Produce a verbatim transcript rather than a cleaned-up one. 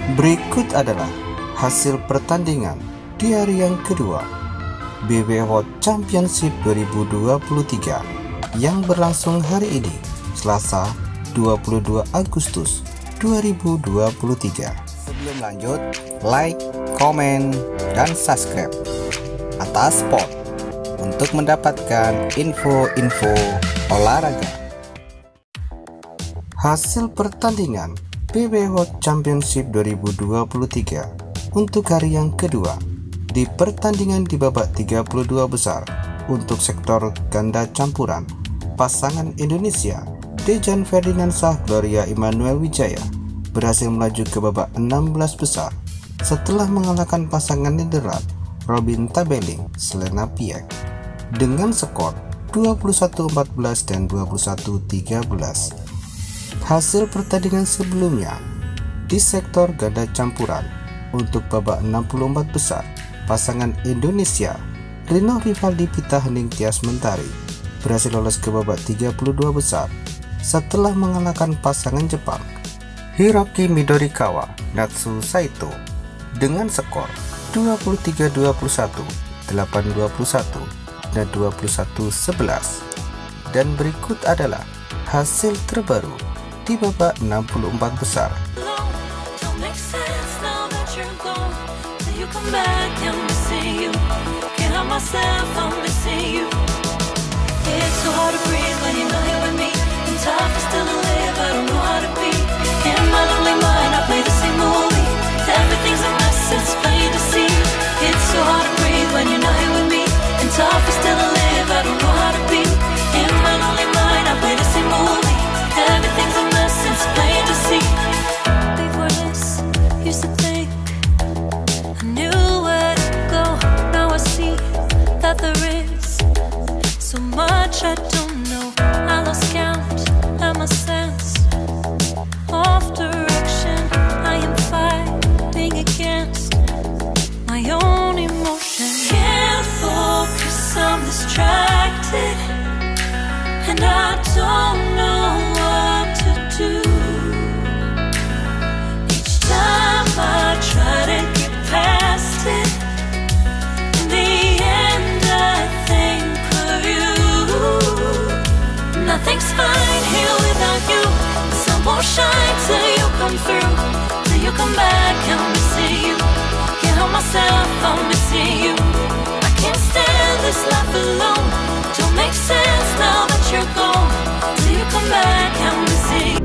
Berikut adalah hasil pertandingan di hari yang kedua B W World Championship dua ribu dua puluh tiga yang berlangsung hari ini, Selasa dua puluh dua Agustus dua ribu dua puluh tiga. Sebelum lanjut, like, komen, dan subscribe atas sport untuk mendapatkan info-info olahraga. Hasil pertandingan B W World Championship dua ribu dua puluh tiga untuk hari yang kedua. Di pertandingan di babak tiga puluh dua besar untuk sektor ganda campuran, pasangan Indonesia Dejan Ferdinandsyah Gloria Immanuel Wijaya berhasil melaju ke babak enam belas besar setelah mengalahkan pasangan Nederland Robin Tabeling Selena Piek dengan skor dua puluh satu empat belas dan dua puluh satu tiga belas. Hasil pertandingan sebelumnya di sektor ganda campuran untuk babak enam puluh empat besar, pasangan Indonesia Rino Rivaldi Pita Hening Tias Mentari berhasil lolos ke babak tiga puluh dua besar setelah mengalahkan pasangan Jepang Hiroki Midorikawa Natsu Saito dengan skor dua puluh tiga dua puluh satu, delapan dua puluh satu, dan dua puluh satu sebelas. Dan berikut adalah hasil terbaru di babak enam puluh empat besar. I don't know, I lost count, I'm a sense of direction. I am fighting against my own emotion. Can't focus, I'm distracted, and I don't know what to do. Each time I try to get past it, in the end I think of you. Nothing's fine here without you. The sun won't shine till you come through. Till you come back, I'm missing you. Can't help myself, I'm missing you. I can't stand this life alone. Don't make sense now that you're gone. Till you come back, I'm missing you.